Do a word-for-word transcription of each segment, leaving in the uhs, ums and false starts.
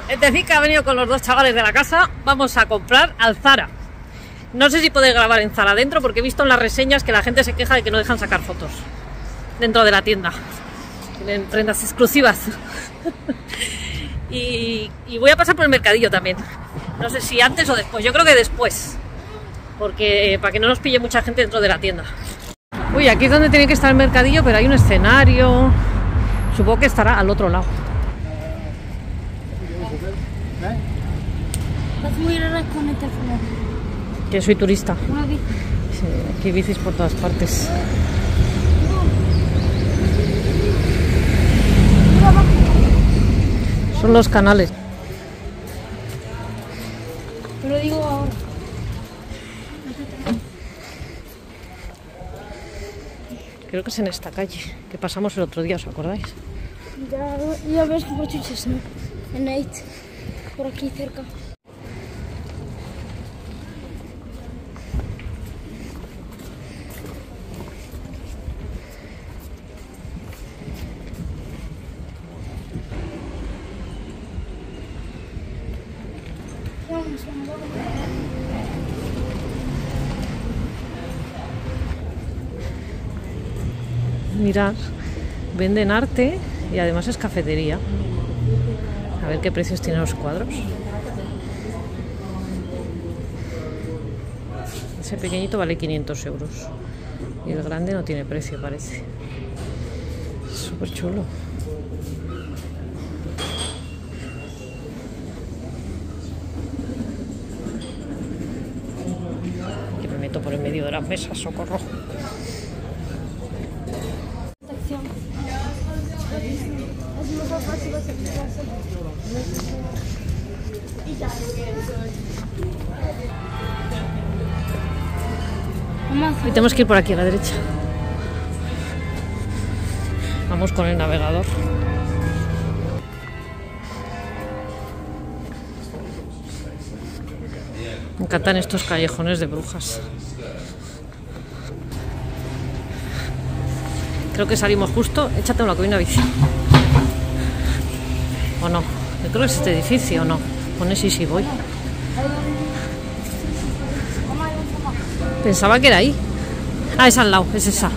Es decir, que ha venido con los dos chavales de la casa. Vamos a comprar al Zara. No sé si podéis grabar en Zara dentro, porque he visto en las reseñas que la gente se queja de que no dejan sacar fotos dentro de la tienda. Tienen prendas exclusivas. y, y voy a pasar por el mercadillo también. No sé si antes o después. Yo creo que después. Porque para que no nos pille mucha gente dentro de la tienda. Uy, aquí es donde tiene que estar el mercadillo, pero hay un escenario. Supongo que estará al otro lado. Que soy turista. Sí, aquí hay bicis por todas partes. Son los canales. Te lo digo ahora. Creo que es en esta calle que pasamos el otro día, ¿os acordáis? Ya, ya ves por chuches, ¿no? En Eight, por aquí cerca. Mirad, venden arte y además es cafetería. A ver qué precios tienen los cuadros. Ese pequeñito vale quinientos euros y el grande no tiene precio, parece. Súper chulo. Que me meto por el medio de las mesas, socorro. Y tenemos que ir por aquí a la derecha. Vamos con el navegador. Me encantan estos callejones de brujas. Creo que salimos justo. Échate una cabina bici. ¿O no? Yo creo que es este edificio, ¿o no? Pone sí, sí, voy. Pensaba que era ahí. Ah, es al lado, es esa.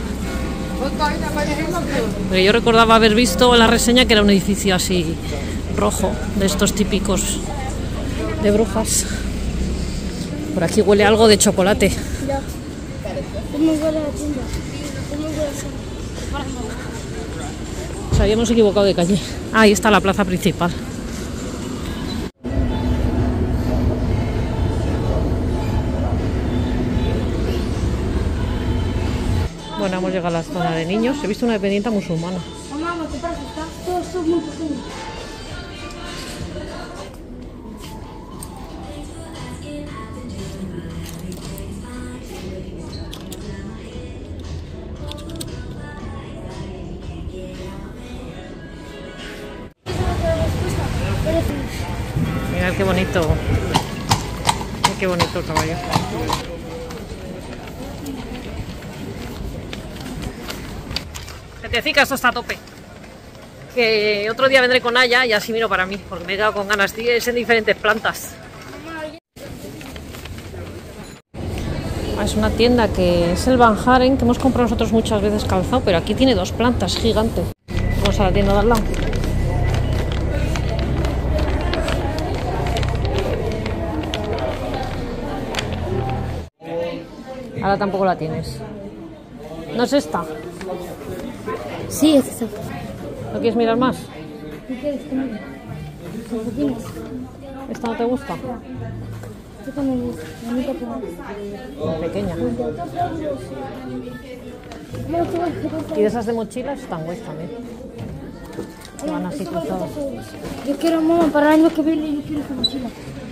Porque yo recordaba haber visto en la reseña que era un edificio así rojo, de estos típicos de brujas. Por aquí huele algo de chocolate. Ya. ¿Cómo huele la tienda? ¿Cómo huele la Nos habíamos equivocado de calle. Ah, ahí está la plaza principal. Bueno, hemos llegado a la zona de niños. He visto una dependiente musulmana. Mamá, ¿qué pasa? Está todo esto muy pequeño. Mirad qué bonito. Qué bonito el caballo. Que esto está a tope. Que otro día vendré con Aya y así miro para mí, porque me he quedado con ganas. Es en diferentes plantas. Ah, es una tienda que es el Van Haren, que hemos comprado nosotros muchas veces calzado, pero aquí tiene dos plantas, gigante. Vamos a la tienda de al lado. Ahora tampoco la tienes. ¿No es esta? Sí, es esta. ¿No quieres mirar más? ¿Qué quieres que mire? ¿Esta no te gusta? Esta también me gusta. La única que Muy pequeña. ¿Y de esas de mochilas? Están guays también. Que van así cruzadas. Yo quiero, mamá, para el año que viene yo quiero esa mochila.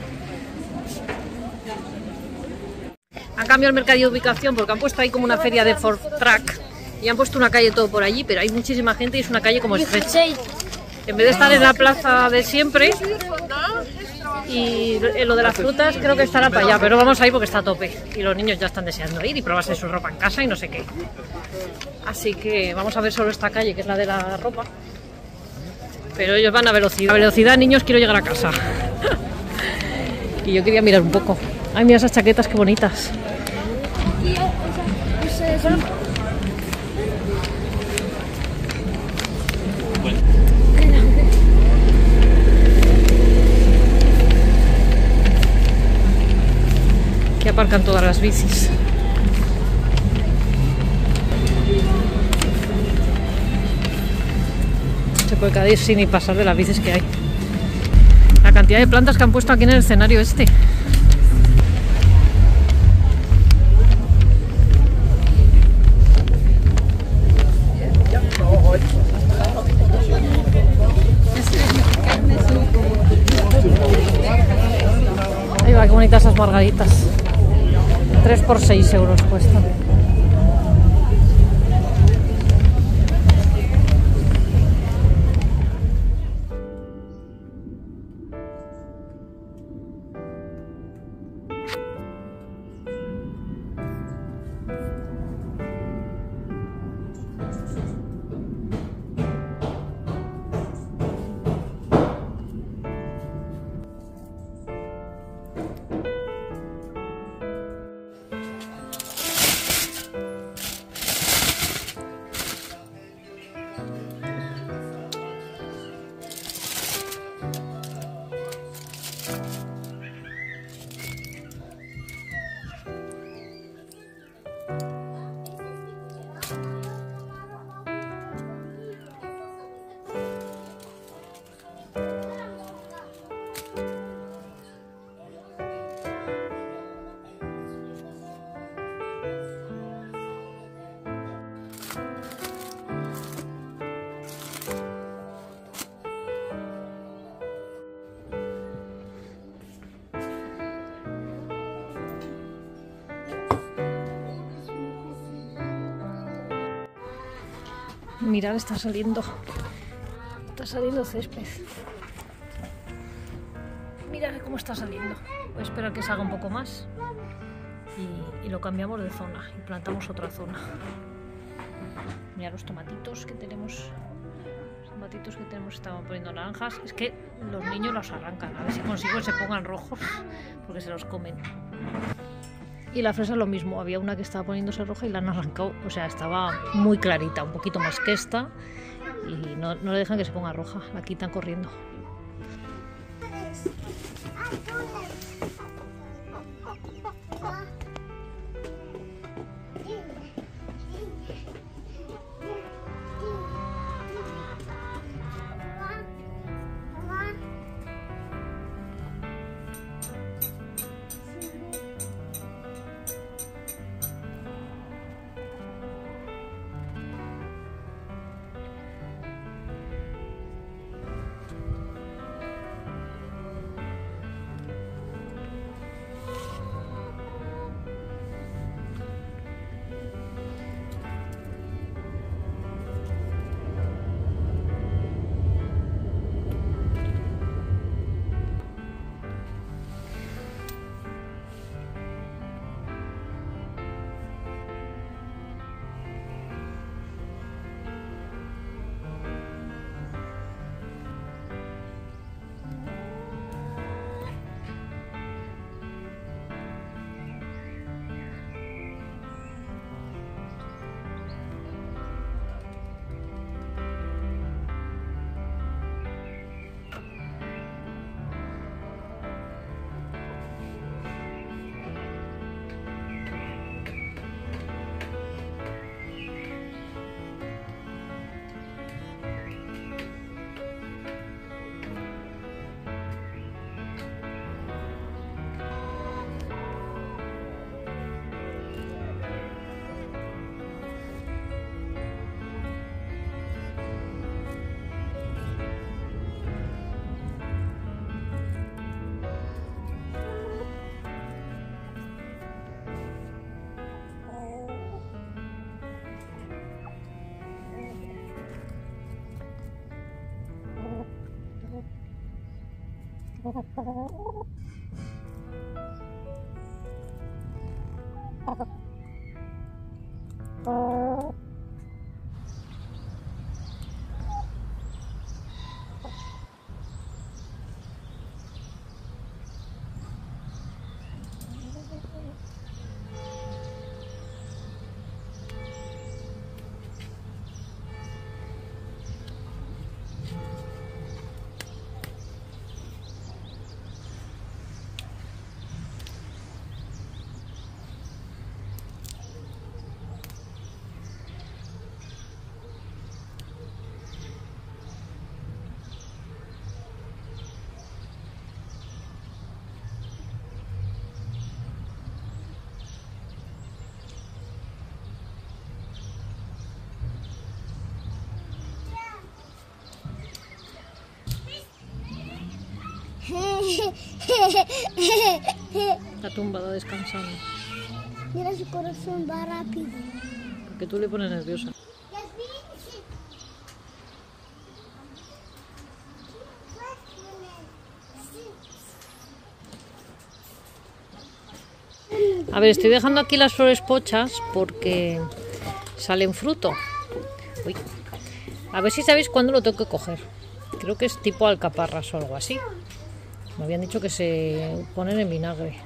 Han cambiado el mercadillo de ubicación porque han puesto ahí como una feria de Ford Track y han puesto una calle todo por allí, pero hay muchísima gente y es una calle como estrecha. En vez de estar en la plaza de siempre, y lo de las frutas creo que estará para allá, pero vamos ahí porque está a tope y los niños ya están deseando ir y probarse su ropa en casa y no sé qué. Así que vamos a ver solo esta calle, que es la de la ropa. Pero ellos van a velocidad. A velocidad, niños, quiero llegar a casa. Y yo quería mirar un poco. Ay, mira esas chaquetas, qué bonitas. Aquí aparcan todas las bicis. Se puede caer sin ni pasar de las bicis que hay. La cantidad de plantas que han puesto aquí en el escenario este. Ahí va, qué bonitas esas margaritas. tres por seis euros cuestan. Mirad, está saliendo. Está saliendo césped. Mirad cómo está saliendo. Voy a esperar que salga un poco más. Y, y lo cambiamos de zona. Y plantamos otra zona. Mirad los tomatitos que tenemos. Los tomatitos que tenemos estaban poniendo naranjas. Es que los niños los arrancan. A ver si consigo que se pongan rojos. Porque se los comen. Y la fresa lo mismo, había una que estaba poniéndose roja y la han arrancado, o sea, estaba muy clarita, un poquito más que esta, y no, no le dejan que se ponga roja, la quitan corriendo. Está tumbada descansando. Mira, su corazón va rápido. Porque tú le pones nerviosa. A ver, estoy dejando aquí las flores pochas porque salen fruto. Uy. A ver si sabéis cuándo lo tengo que coger. Creo que es tipo alcaparras o algo así. Me habían dicho que se ponen en vinagre.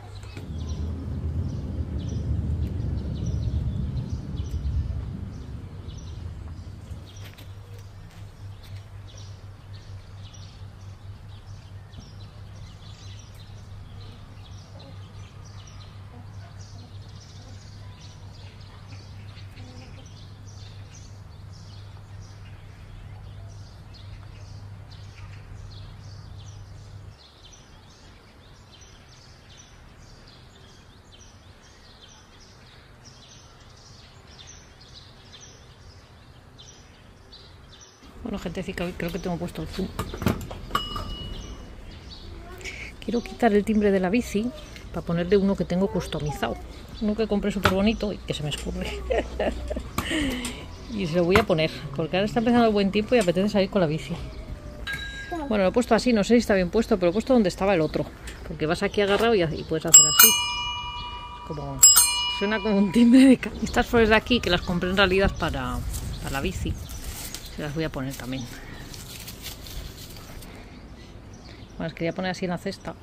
Bueno, gentecica, creo que tengo puesto el zoom. Quiero quitar el timbre de la bici para ponerle uno que tengo customizado. Uno que compré súper bonito y que se me escurre. Y se lo voy a poner, porque ahora está empezando el buen tiempo y apetece salir con la bici. Bueno, lo he puesto así, no sé si está bien puesto, pero lo he puesto donde estaba el otro. Porque vas aquí agarrado y, y puedes hacer así. Como, suena como un timbre de ca- Estas flores de aquí, que las compré en realidad para, para la bici. Se las voy a poner también. Bueno, las quería poner así en la cesta.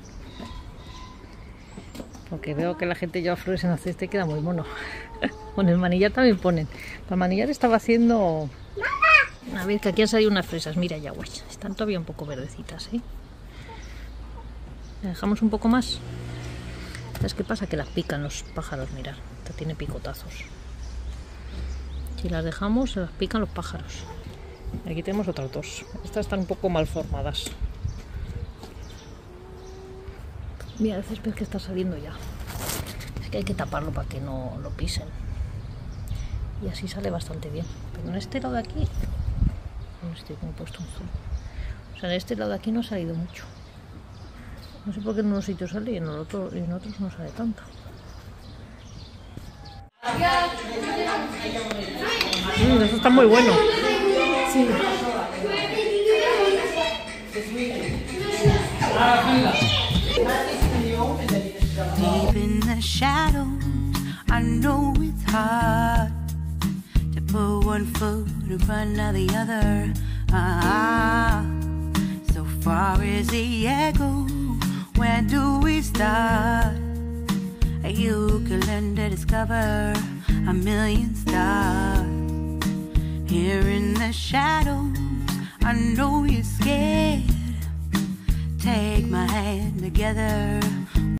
Porque veo que la gente lleva flores en la cesta y queda muy mono. Bueno, el manillar también ponen. El manillar estaba haciendo... A ver, que aquí han salido unas fresas. Mira ya, guay. Están todavía un poco verdecitas, ¿eh? ¿Le dejamos un poco más? ¿Sabes qué pasa? Que las pican los pájaros, mirad. Esta tiene picotazos. Si las dejamos, se las pican los pájaros. Aquí tenemos otras dos. Estas están un poco mal formadas. Mira el césped que está saliendo ya. Es que hay que taparlo para que no lo pisen. Y así sale bastante bien. Pero en este lado de aquí... No estoy como he puesto un zoom. O sea, en este lado de aquí no ha salido mucho. No sé por qué en unos sitios sale y en, otro, y en otros no sale tanto. Mm, eso está muy bueno. Sí. Deep in the shadows, I know it's hard to put one foot in front of the other. Ah, so far as the echo, where do we start? You can learn to discover a million stars. Here in the shadows, I know you're scared. Take my hand together,